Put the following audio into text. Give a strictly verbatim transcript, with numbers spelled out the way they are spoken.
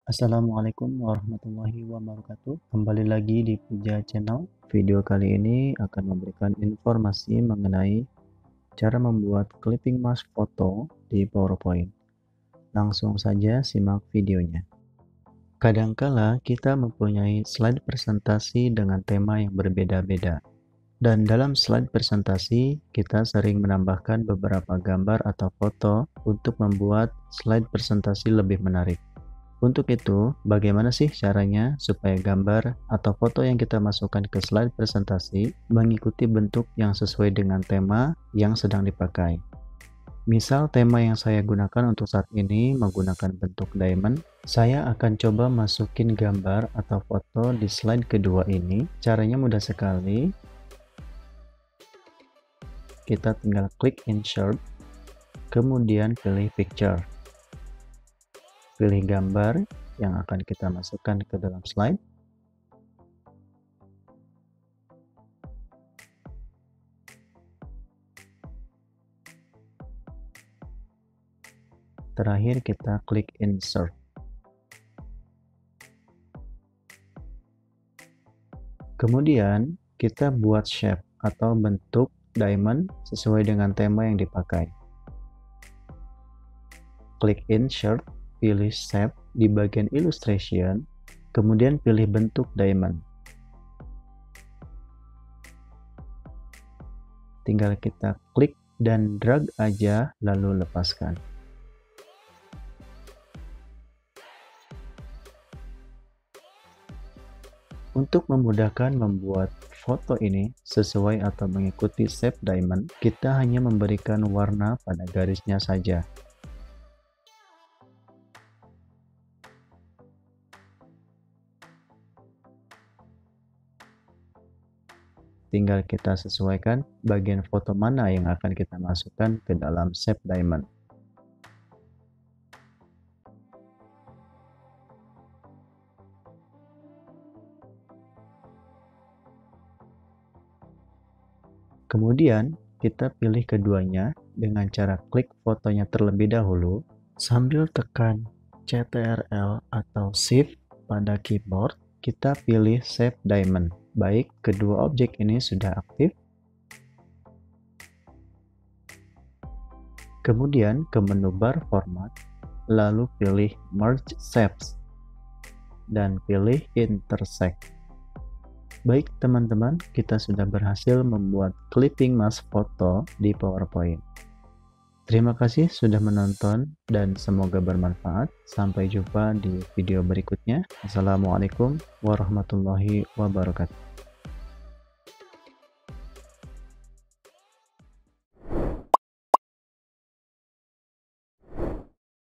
Assalamualaikum warahmatullahi wabarakatuh. Kembali lagi di Puja Channel. Video kali ini akan memberikan informasi mengenai cara membuat clipping mask foto di PowerPoint. Langsung saja simak videonya. Kadangkala kita mempunyai slide presentasi dengan tema yang berbeda-beda. Dan dalam slide presentasi, kita sering menambahkan beberapa gambar atau foto untuk membuat slide presentasi lebih menarik. Untuk itu, bagaimana sih caranya supaya gambar atau foto yang kita masukkan ke slide presentasi mengikuti bentuk yang sesuai dengan tema yang sedang dipakai? Misal tema yang saya gunakan untuk saat ini menggunakan bentuk diamond, saya akan coba masukin gambar atau foto di slide kedua ini. Caranya mudah sekali. Kita tinggal klik insert, kemudian pilih picture. Pilih gambar yang akan kita masukkan ke dalam slide. Terakhir kita klik insert. Kemudian kita buat shape atau bentuk diamond sesuai dengan tema yang dipakai. Klik insert, pilih shape di bagian illustration, kemudian pilih bentuk diamond. Tinggal kita klik dan drag aja lalu lepaskan. Untuk memudahkan membuat foto ini sesuai atau mengikuti shape diamond, kita hanya memberikan warna pada garisnya saja. Tinggal kita sesuaikan bagian foto mana yang akan kita masukkan ke dalam shape diamond. Kemudian kita pilih keduanya dengan cara klik fotonya terlebih dahulu sambil tekan Ctrl atau Shift pada keyboard. Kita pilih shape diamond. Baik, kedua objek ini sudah aktif. Kemudian ke menu bar format, lalu pilih merge shapes dan pilih intersect. Baik teman-teman, kita sudah berhasil membuat clipping mask foto di PowerPoint. Terima kasih sudah menonton dan semoga bermanfaat. Sampai jumpa di video berikutnya. Assalamualaikum warahmatullahi wabarakatuh.